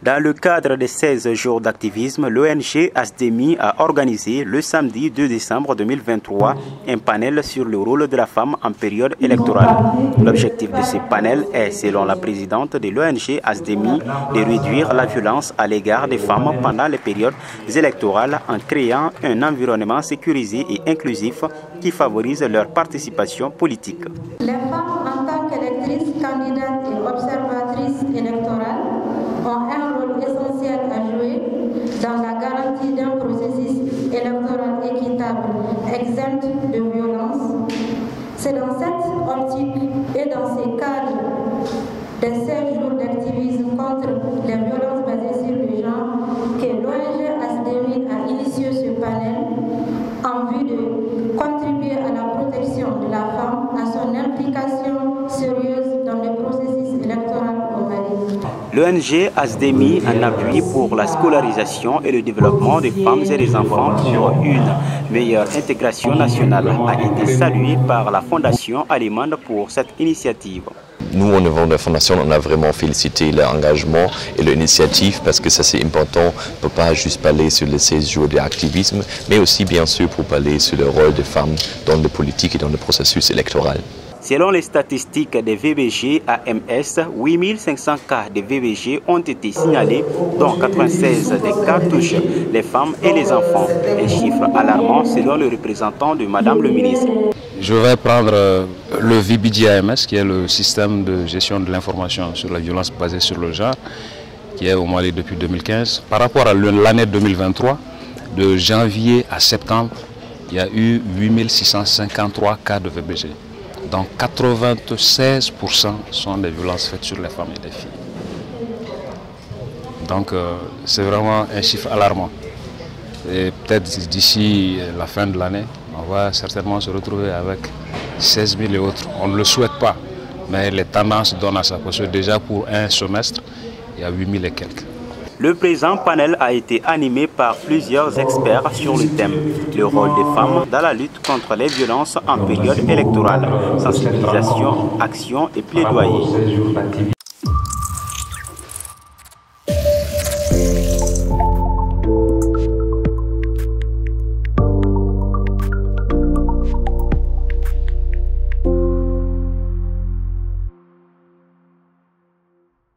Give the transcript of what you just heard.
Dans le cadre des 16 jours d'activisme, l'ONG ASDEMI a organisé le samedi 2 décembre 2023 un panel sur le rôle de la femme en période électorale. L'objectif de ce panel est, selon la présidente de l'ONG ASDEMI, de réduire la violence à l'égard des femmes pendant les périodes électorales en créant un environnement sécurisé et inclusif qui favorise leur participation politique. Les femmes, en tant qu'électrices, candidates et observatrices électorales, ont un rôle essentiel à jouer dans la garantie d'un processus électoral équitable, exempt de violence. C'est dans cette optique et dans ces cadres des 16 jours d'activisme contre les violences basées sur le genre que l'ONG ASDEMI a initié ce panel en vue de contribuer à la protection de la femme, à son implication sérieuse dans le processus électoral au Mali. L'ONG ASDEMI, en appui pour la scolarisation et le développement des femmes et des enfants pour une meilleure intégration nationale, a été saluée par la Fondation allemande pour cette initiative. Nous, au niveau de la Fondation, on a vraiment félicité l'engagement et l'initiative parce que ça c'est important. On ne peut pas juste parler sur les 16 jours d'activisme, mais aussi bien sûr pour parler sur le rôle des femmes dans la politique et dans le processus électoral. Selon les statistiques des VBG AMS, 8500 cas de VBG ont été signalés, dont 96 des cas touchent les femmes et les enfants. Un chiffre alarmant selon le représentant de Madame le ministre. Je vais prendre le VBG AMS, qui est le système de gestion de l'information sur la violence basée sur le genre, qui est au Mali depuis 2015. Par rapport à l'année 2023, de janvier à septembre, il y a eu 8653 cas de VBG. Donc 96% sont des violences faites sur les femmes et les filles. Donc c'est vraiment un chiffre alarmant. Et peut-être d'ici la fin de l'année, on va certainement se retrouver avec 16 000 et autres. On ne le souhaite pas, mais les tendances donnent à ça. Parce que déjà pour un semestre, il y a 8 000 et quelques. Le présent panel a été animé par plusieurs experts sur le thème « Le rôle des femmes dans la lutte contre les violences en période électorale, sensibilisation, action et plaidoyer ».